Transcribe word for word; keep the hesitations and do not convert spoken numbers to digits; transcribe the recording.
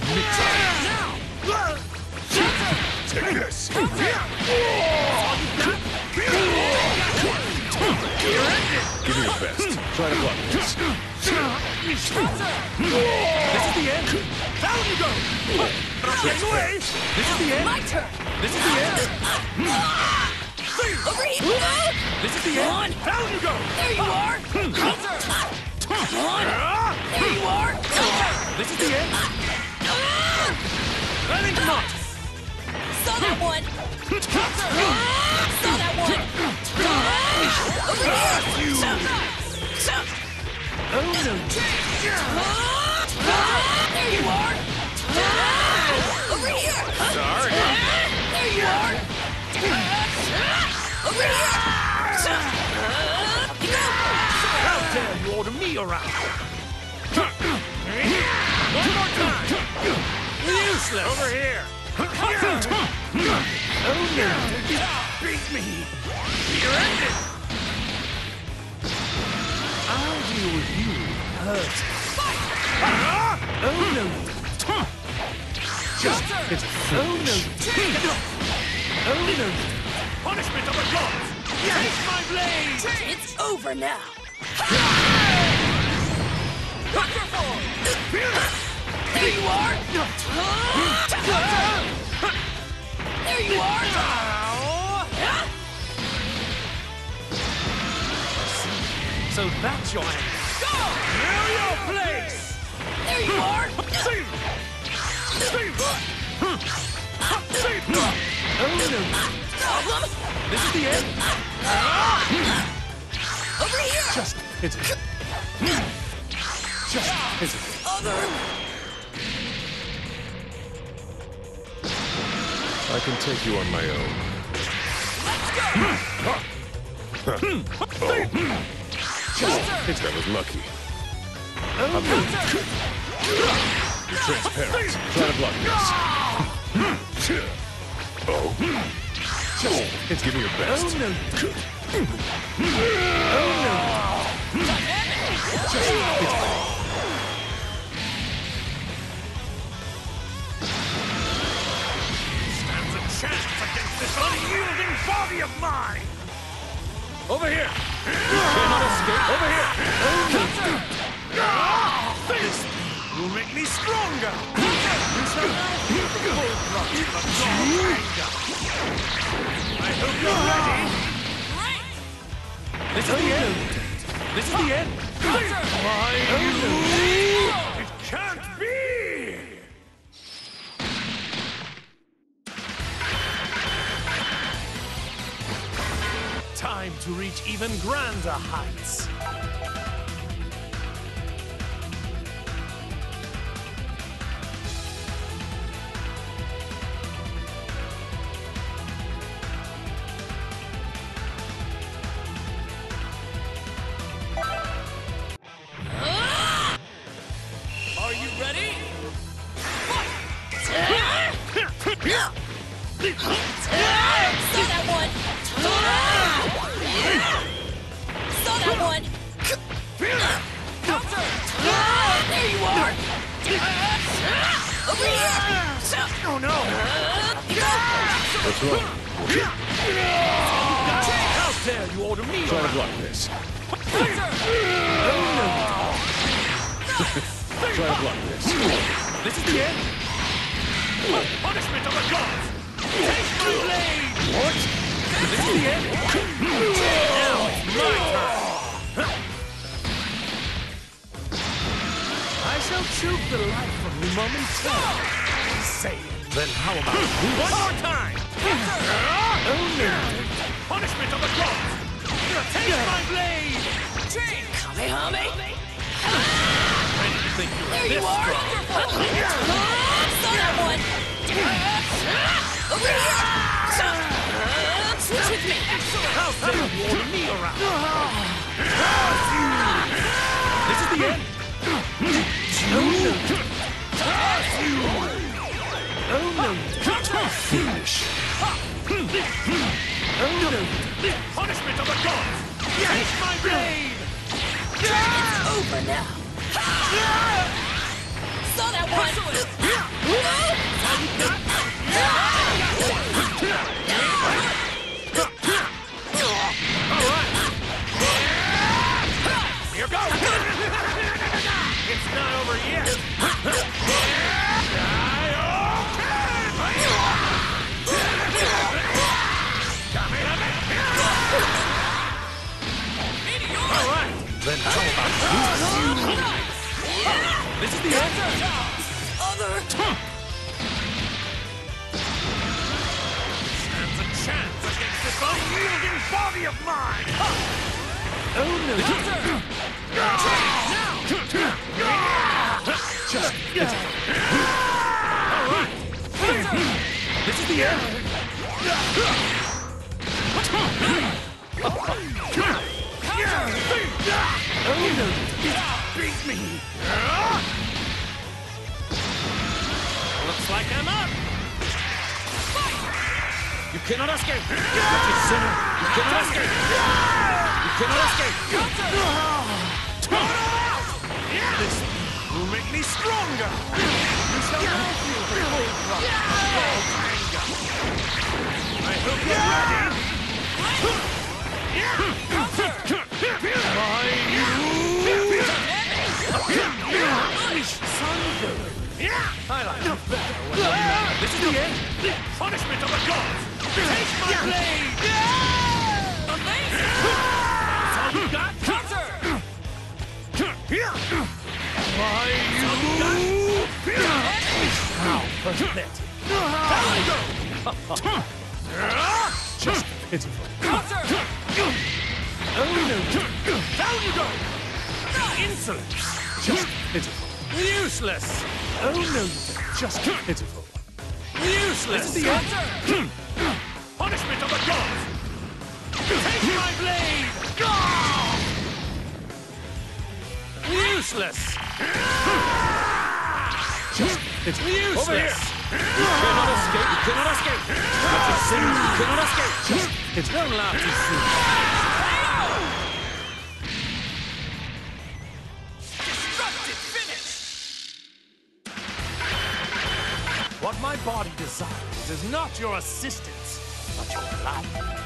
Take this. Give me your best. Try to block this. This is the end. Down you go. Get away. This is the end. My turn. This is the end. Over here. This is the end. Down you go. There you are. Counter. Come on. There you are. This is the end. Learning not. Saw that one. Saw that one. Over here. Oh no. There you are. Over here. Sorry. There you are. Over here. How dare you order me around? One more time. Useless. Over here. Oh no. Beat me. You're ended. I'll deal with you. Hurt. Oh no. Just it's oh no. Oh no. Punishment of the gods. Take my blade. It's over now. Wonderful. There you are. There you are. So that's your end. Know your place. There you are. Oh no. Problem? This is the end. Over here. Just it's just it's Other. I can take you on my own. just That was lucky. oh no. You're transparent. Try to block this. Oh. Just it's give me your best. Oh no. Oh no. Just it's Stands a chance against this unyielding body of mine. Over here. You cannot escape. Over here. Oh no. This will make me stronger. You shall now feel the full brunt of God's anger. I hope you're ready. Great. This is the end. This is the end. Why you? It can't be. Time to reach even grander heights. Are you ready? Saw that one. Saw that one. Counter. There you are. Over here. Oh no! What's wrong? How dare you order me Try to around? block this. Oh no! Try to block this. This is the end. Punishment of the gods. Take my blade. What? This is the end. Now it's my turn. I shall choke the life from you momentarily. Say it. Then how about one more time? Oh no! Punishment of the gods. Take my blade. Kamehame. I didn't think you were There you this are. strong. Saw that one. Over here. Switch with me. How dare you order me around? This is the end. Oh no! Oh no! Finish. Oh no! Punishment of the gods! Take my blade! It's over now. Saw that Here goes! It's not over yet! Alright! Then how about this? This is the answer! Other! Stands a chance against this unyielding body of mine! Oh no! Now! Just get it! Alright! This is the end! Oh no! Beat me! Looks like I'm up! You cannot escape! Catch it, sinner! You cannot escape! You cannot escape! This will make me stronger! You shall now feel the cold rock of anger! I hope you're ready! Why, you... I like it better when I'm mad. This is the end! The punishment of the gods! Take my blade! Amazing! That's all you got? Counter! Why, you... How pathetic! Down you go! Just pitiful. Counter! Oh no! Down you go! Insolence! Just pitiful. Useless! Oh no! Just pitiful. Useless! This is the answer! Punishment of the gods! Take my blade! Useless! Just pitiful. Useless! Over here! You cannot escape! You cannot escape! That's a sin! You cannot escape! Just pitiful. Don't laugh too soon. Destructive finish! What my body desires is not your assistance, but your life.